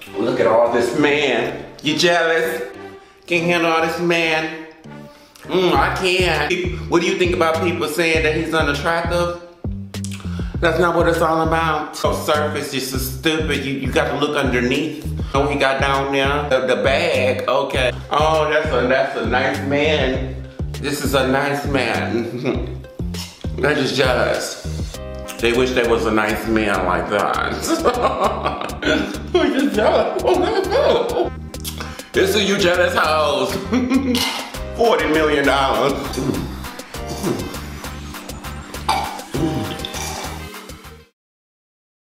Look at all this man. You jealous? Can't handle all this man? I can't. What do you think about people saying that he's unattractive? That's not what it's all about. So surface, you're so stupid. You got to look underneath. Oh, he got down there. The bag, okay. Oh, that's a nice man. This is a nice man. They're just jealous. They wish there was a nice man like that. We're just jealous. This is you jealous hoes. $40 million.